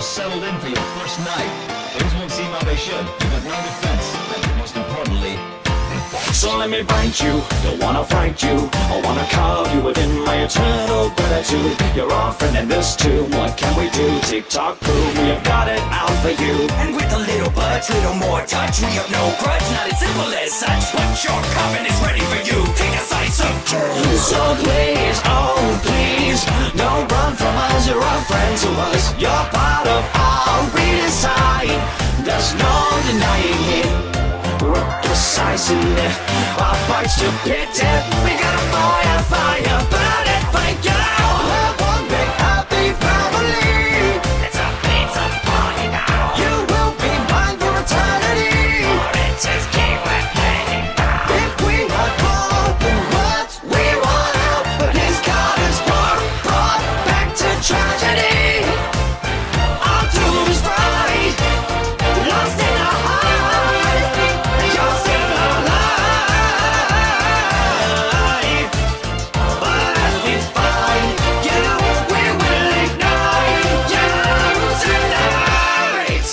settled in for your first night. Things won't seem how they should. You've got no defense, and most importantly, so let me bite you, don't wanna fight you. I wanna carve you within my eternal gratitude. You're our friend in this too, what can we do? Tick-tock boom, we have got it out for you. And with a little budge, little more touch, we have no grudge, not as simple as such. But your coffin is ready for you, take a slice of turn. So please, oh please, don't run from us, you're a friend to us. You're part of our redesign, there's no denying it. We're precise in it, our bites to pit it. We got a fire, fire, burn it for you. We're one big happy family. It's a party now. You will be mine for eternity. Or it just keep playing now. If we had broken words, we want out, but his God is brought back to tragedy. Our doom is bright, lost in our heart. You're still alive, but as we find you, we will ignite you tonight.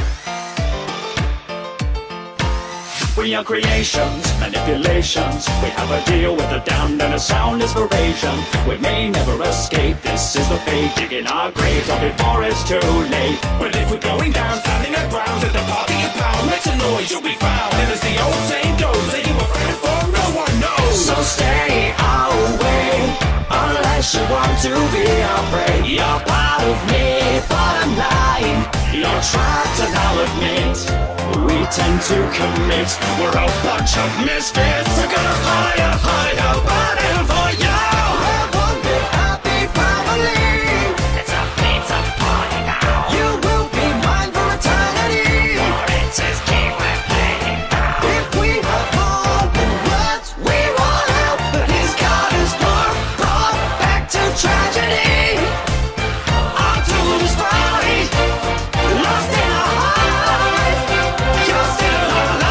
We are creations, manipulations. We have a deal with the damned and a sound inspiration. We may never escape, this is the fate. Digging our graves up before it's too late. But if we're going down, standing our grounds at the party you pound, make some noise, you'll be found. And as the old saying goes, that you were friend for no one knows. So stay away, unless you want to be our prey. You're part of me, bottom line. You're trapped and I'll admit, we tend to commit. We're a bunch of misfits. We're gonna fire, fire, burning for you. We're one big happy family. It's a party now. You will be mine for eternity. Or it just keep playing now. If we have broken words, we want out, but his God is brought back to tragedy. Our doom's bright, lost in our heart. You're still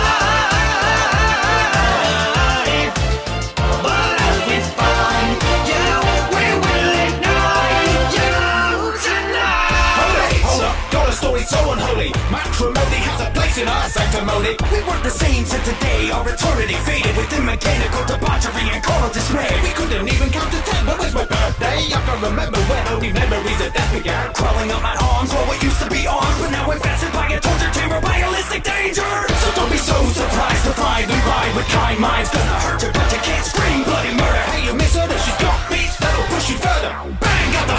alive, but as we find you, we will ignite you tonight. Hold up, got a story so unholy. Matrimony has a place in our sanctimony. We weren't the same since the day our eternity faded within mechanical debauchery and carnal dismay. We couldn't even count to 10, but was my birthday. I can remember when only memories of that began. Crawling up my arms, well, what used to be arms, but now we're fastened by a torture chamber, realistic danger. So don't be so surprised to find we ride with kind minds. Gonna hurt you, but you can't scream bloody murder. Hey, you miss her, she's got beats that'll push you further. Bang, got the